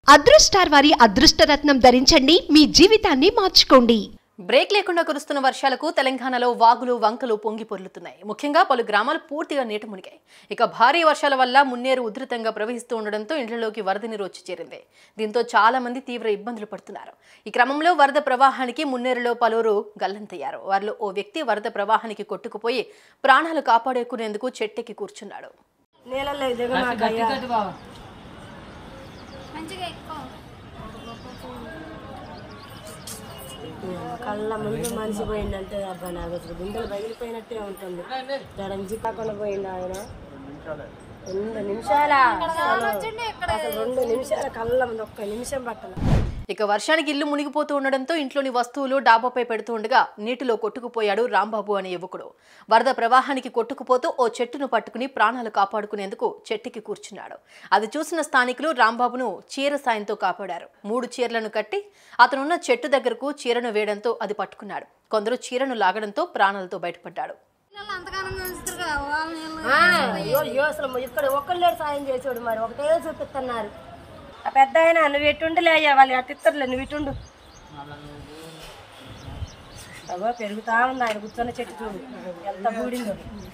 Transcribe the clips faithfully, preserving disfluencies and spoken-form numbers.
అదృష్టార్ వారి అదృష్టరత్నం ధరించండి, మీ జీవితాన్ని మార్చుకోండి. బ్రేక్ లేకుండా కురుస్తున్న వర్షాలకు తెలంగాణలో వాగులు వంకలు పొంగి పొర్లుతున్నాయి. ముఖ్యంగా పలు గ్రామాలు పూర్తిగా నీట మునిగాయి. ఇక భారీ వర్షాల వల్ల మున్నేరు ఉధృతంగా ప్రవహిస్తూ ఉండడంతో ఇండ్లలోకి వరద నీరు వచ్చి చేరింది. దీంతో చాలా మంది తీవ్ర ఇబ్బందులు పడుతున్నారు. ఈ క్రమంలో వరద ప్రవాహానికి మున్నేరులో పలువురు గల్లంతయ్యారు. వారిలో ఓ వ్యక్తి వరద ప్రవాహానికి కొట్టుకుపోయి ప్రాణాలు కాపాడుకునేందుకు చెట్టెక్కి కూర్చున్నాడు. కళ్ళ ముందు మనిషి పోయిందంటే అబ్బా నాకు అసలు గుండెలు పగిలిపోయినట్టే ఉంటుంది. జడంజి కాకుండా పోయింది ఆయన. రెండు నిమిషాల అసలు రెండు నిమిషాల కళ్ళ ముందు ఒక్క నిమిషం పట్టల. ఇక వర్షానికి ఇల్లు మునిగిపోతూ ఉండడంతో ఇంట్లోని వస్తువులు డాబాపై పెడుతూ ఉండగా నీటిలో కొట్టుకుపోయాడు రాంబాబు అనే యువకుడు. వరద ప్రవాహానికి కొట్టుకుపోతూ ఓ చెట్టును పట్టుకుని ప్రాణాలు కాపాడుకునేందుకు చెట్టుకి కూర్చున్నాడు. అది చూసిన స్థానికులు రాంబాబును చీర సాయంతో కాపాడారు. మూడు చీరలను కట్టి అతనున్న చెట్టు దగ్గరకు చీరను వేయడంతో అది పట్టుకున్నాడు. కొందరు చీరను లాగడంతో ప్రాణాలతో బయటపడ్డాడు. ఇక్కడ ఒక్కళ్ళే సాయం చేసాడు, మరి ఒకటే చూపిస్తున్నారు. ఆ పెద్ద ఆయన నువ్వు ఎట్టుండలే అయ్యా, వాళ్ళు అట్టిత్తరులే, నువ్వు ఇటుండు. అగో పెరుగుతా ఉంది ఆయన కూర్చొని చెట్టు చూడు ఎంత బూడిందో.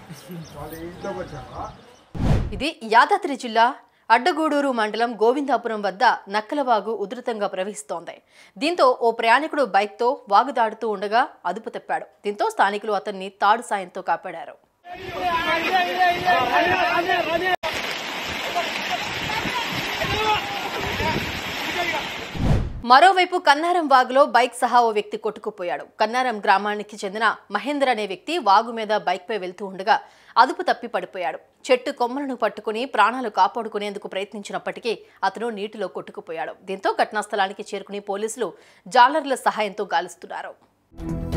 ఇది యాదాద్రి జిల్లా అడ్డగూడూరు మండలం గోవిందాపురం వద్ద నక్కలవాగు ఉధృతంగా ప్రవహిస్తోంది. దీంతో ఓ ప్రయాణికుడు బైక్తో వాగు దాటుతూ ఉండగా అదుపు తప్పాడు. దీంతో స్థానికులు అతన్ని తాడు సాయంతో కాపాడారు. మరోవైపు కన్నారం వాగులో బైక్ సహా ఓ వ్యక్తి కొట్టుకుపోయాడు. కన్నారం గ్రామానికి చెందిన మహేందర్ అనే వ్యక్తి వాగు మీద బైక్ పై వెళ్తూ ఉండగా అదుపు తప్పి పడిపోయాడు. చెట్టు కొమ్మలను పట్టుకుని ప్రాణాలు కాపాడుకునేందుకు ప్రయత్నించినప్పటికీ అతను నీటిలో కొట్టుకుపోయాడు. దీంతో ఘటనా స్థలానికి చేరుకుని పోలీసులు జాలర్ల సహాయంతో గాలిస్తున్నారు.